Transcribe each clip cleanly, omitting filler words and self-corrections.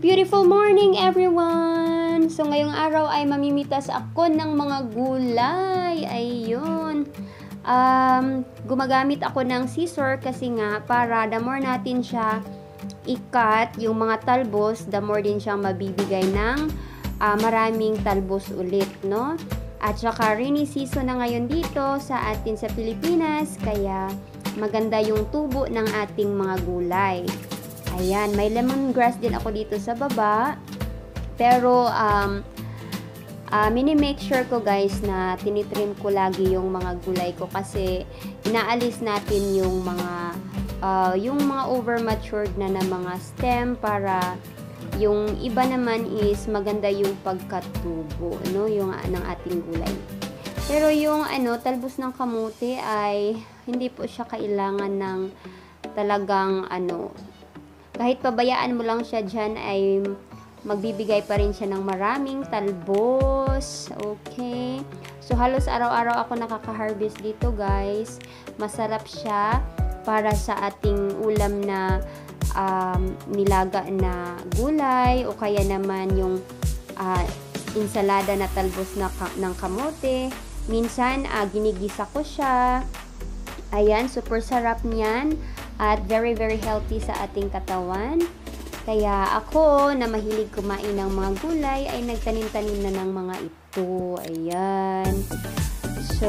Beautiful morning everyone! So ngayong araw ay mamimitas ako ng mga gulay. Ayun. Gumagamit ako ng scissor kasi nga para the more natin siya i-cut, yung mga talbos, the more din siyang mabibigay ng maraming talbos ulit, no? At saka rainy season na ngayon dito sa atin sa Pilipinas, kaya maganda yung tubo ng ating mga gulay. Ayan, may lemongrass din ako dito sa baba. Pero, mini-make sure ko guys na tinitrim ko lagi yung mga gulay ko kasi inaalis natin yung mga over-matured na mga stem para yung iba naman is maganda yung pagkatubo, no? Yung ng ating gulay. Pero yung talbos ng kamote ay hindi po siya kailangan ng talagang kahit pabayaan mo lang siya dyan ay magbibigay pa rin siya ng maraming talbos. Okay. So, halos araw-araw ako nakaka-harvest dito, guys. Masarap siya para sa ating ulam na nilaga na gulay o kaya naman yung insalada na talbos ng kamote. Minsan, ginigisa ko siya. Ayan, super sarap niyan. At very very healthy sa ating katawan. Kaya ako na mahilig kumain ng mga gulay ay nagtanim-tanim na ng mga ito. Ayan. So,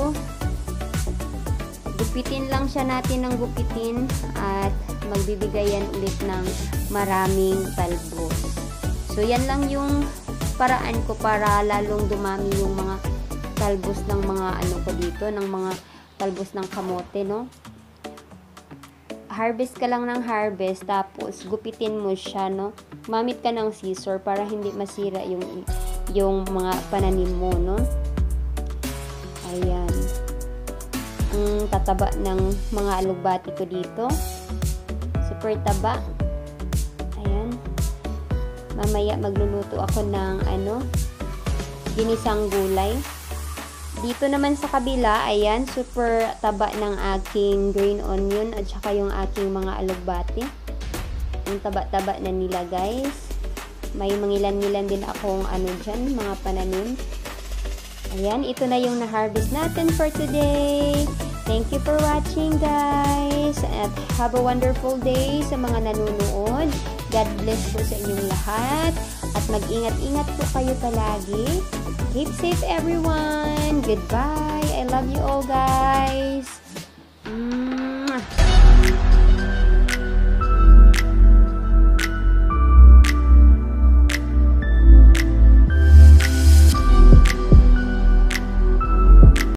gupitin lang siya natin ng gupitin at magbibigay yan ulit ng maraming talbos. So, yan lang yung paraan ko para lalong dumami yung mga talbos ng mga ko dito, ng mga talbos ng kamote, no? Harvest ka lang ng harvest, tapos gupitin mo siya, no? Mamit ka ng scissor para hindi masira yung mga pananim mo, no? Ayan. Ang tataba ng mga alugbati ko dito. Super taba. Ayan. Mamaya magluluto ako ng ginisang gulay. Dito naman sa kabila, ayan, super taba ng aking green onion at saka yung aking mga alugbati. Ang taba-taba na nila, guys. May mangilan-ngilan din akong dyan, mga pananim. Ayan, ito na yung na-harvest natin for today. Thank you for watching, guys. At have a wonderful day sa mga nanonood. God bless po sa inyong lahat. At mag-ingat-ingat po kayo palagi. Keep safe, everyone. Goodbye. I love you all, guys.